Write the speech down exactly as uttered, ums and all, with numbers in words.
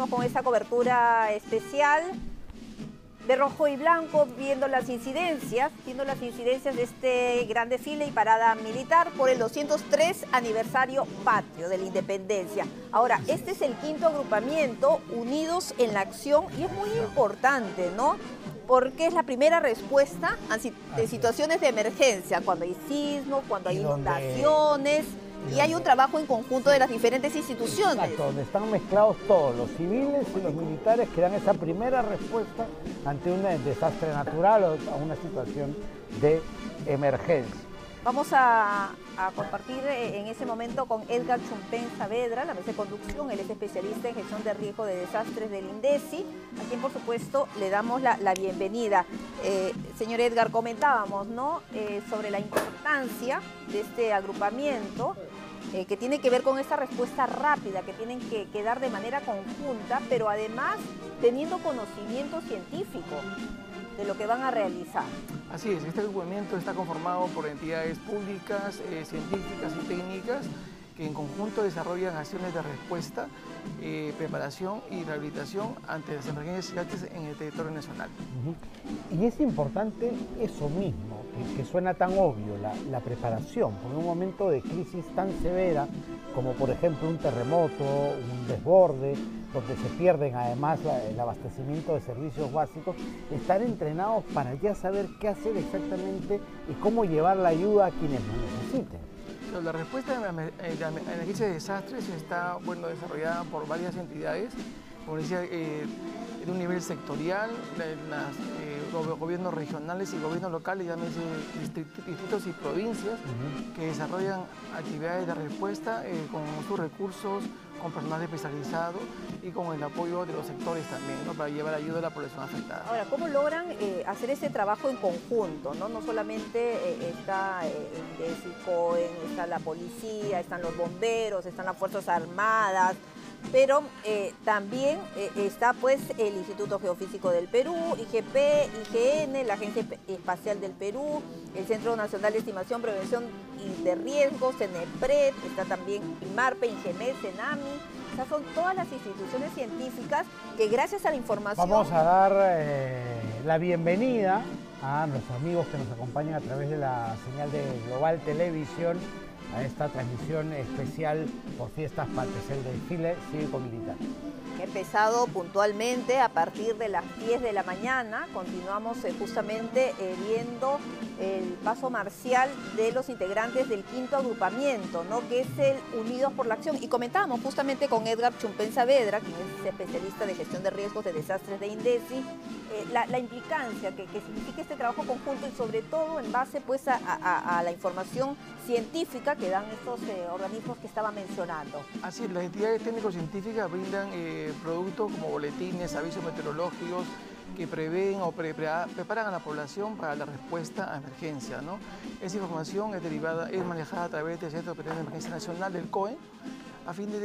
seguimos con esta cobertura especial de rojo y blanco, viendo las incidencias, viendo las incidencias de este gran desfile y parada militar por el doscientos tres aniversario patrio de la independencia. Ahora, este es el quinto agrupamiento, Unidos en la Acción, y es muy importante, ¿no? Porque es la primera respuesta de situaciones de emergencia, cuando hay sismos, cuando hay inundaciones, y hay un trabajo en conjunto de las diferentes instituciones. Exacto, donde están mezclados todos, los civiles y los militares, que dan esa primera respuesta ante un desastre natural o a una situación de emergencia. Vamos a, a compartir en ese momento con Edgar Chumpén Saavedra, la mesa de conducción. Él es especialista en gestión de riesgo de desastres del INDECI, a quien por supuesto le damos la, la bienvenida. Eh, señor Edgar, comentábamos, ¿no? Eh, sobre la importancia de este agrupamiento, eh, que tiene que ver con esta respuesta rápida que tienen que, que dar de manera conjunta, pero además teniendo conocimiento científico de lo que van a realizar. Así es, este agrupamiento está conformado por entidades públicas, eh, científicas y técnicas que en conjunto desarrollan acciones de respuesta, eh, preparación y rehabilitación ante las emergencias en el territorio nacional. Uh-huh. Y es importante eso mismo, que, que suena tan obvio, la, la preparación, porque en un momento de crisis tan severa como por ejemplo un terremoto, un desborde, donde se pierden además la, el abastecimiento de servicios básicos, estar entrenados para ya saber qué hacer exactamente y cómo llevar la ayuda a quienes lo necesiten. La respuesta a la emergencia de desastres está bueno, desarrollada por varias entidades, como decía, eh, en un nivel sectorial, en los eh, gobiernos regionales y gobiernos locales, llámese distritos y provincias, uh-huh. que desarrollan actividades de respuesta eh, con sus recursos, con personal especializado y con el apoyo de los sectores también, ¿no? Para llevar ayuda a la población afectada. Ahora, ¿cómo logran eh, hacer ese trabajo en conjunto? No, no solamente eh, está eh, el COEN, está la policía, están los bomberos, están las Fuerzas Armadas, pero eh, también eh, está pues el Instituto Geofísico del Perú, I G P, I G N, la Agencia Espacial del Perú, el Centro Nacional de Estimación, Prevención y de Riesgos, CENEPRED, está también IMARPE, INGEMES, CENAMI. Estas son todas las instituciones científicas que gracias a la información... Vamos a dar eh, la bienvenida a nuestros amigos que nos acompañan a través de la señal de Global Televisión a esta transmisión especial por Fiestas Patrias, el desfile cívico-militar. Que ha empezado puntualmente a partir de las diez de la mañana. Continuamos eh, justamente eh, viendo el paso marcial de los integrantes del quinto agrupamiento, ¿no? Que es el Unidos por la Acción. Y comentábamos justamente con Edgar Chumpén Saavedra, quien es especialista de gestión de riesgos de desastres de INDECI, eh, la, la implicancia que, que significa este trabajo conjunto y sobre todo en base pues, a, a, a la información científica que dan estos eh, organismos que estaba mencionando. Así es, las entidades técnico-científicas brindan eh, productos como boletines, avisos meteorológicos que prevén o pre pre preparan a la población para la respuesta a emergencia, ¿no? Esa información es derivada, es manejada a través del Centro de Operaciones de Emergencia Nacional del COEN, a fin de